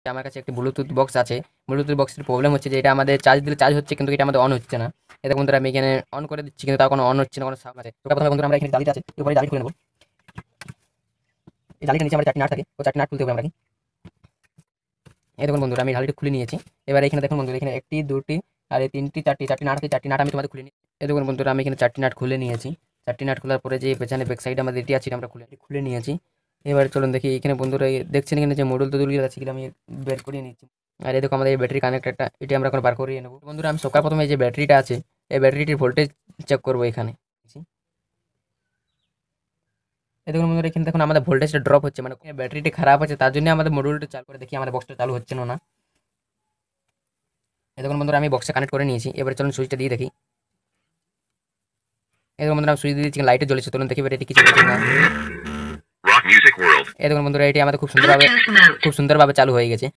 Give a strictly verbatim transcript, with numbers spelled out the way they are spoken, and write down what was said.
আমার কাছে একটি ব্লুটুথ বক্স আছে। ব্লুটুথ বক্সের প্রবলেম হচ্ছে যে এটা আমাদের চার্জ দিলে চার্জ হচ্ছে, কিন্তু এটা আমাদের অন হচ্ছে না। এটা বন্ধুরা আমি এখানে অন করে দিচ্ছি, কিন্তু তাও কোনো অন হচ্ছে না, কোনো সাউন্ড আছে। তো প্রথমে বন্ধুরা আমরা এখানে জালিটা আছে, উপরে জালি খুলে নেব। এই জালিটা নিচে আমাদের চারটি নাট থাকে, তো চারটি নাট খুলতে হবে আমরা। এই দেখুন বন্ধুরা আমি জালিটা খুলে নিয়েছি। এবার এখানে দেখুন বন্ধুরা, এখানে একটি দুটি আর এই তিনটি চারটি চারটি নাট আছে, চারটি নাট আমি তোমাদের খুলে নিই। এই দেখুন বন্ধুরা আমি এখানে চারটি নাট খুলে নিয়েছি। চারটি নাট খোলার পরে যে পেছনে ব্যাক সাইডে আমাদের এটি আছে, আমরা খুলে খুলে নিয়েছি। এবার চলুন দেখি এখানে বন্ধুরা এই দেখছেন এখানে যে মডুল টডুলগুলো আছে, সেগুলো আমি বের করে নিচ্ছি। আর এই দেখো আমাদের এই ব্যাটারি কানেক্টরটা, এটি আমরা এখন বার করিয়ে নেব। বন্ধুরা আমি সকাল প্রথমে এই যে ব্যাটারিটা আছে, এই ব্যাটারিটির ভোল্টেজ চেক করবো এখানে। এই দেখুন বন্ধুরা এখানে দেখুন আমাদের ভোল্টেজটা ড্রপ হচ্ছে, মানে ব্যাটারিটি খারাপ আছে, তার জন্য আমাদের মডুলটা চালু করে দেখি আমাদের বক্সটা চালু হচ্ছে না। এই দেখুন বন্ধুরা আমি বক্সে কানেক্ট করে নিয়েছি। এবারে চলুন সুইচটা দিয়ে দেখি। এই দেখুন বন্ধুরা সুইচ দিয়ে দিচ্ছি, লাইটে জ্বলেছে। চলুন দেখি এবার এটি কিছু হচ্ছে না। এই দেখুন বন্ধুরা এটি আমাদের খুব সুন্দরভাবে খুব সুন্দরভাবে চালু হয়ে গেছে।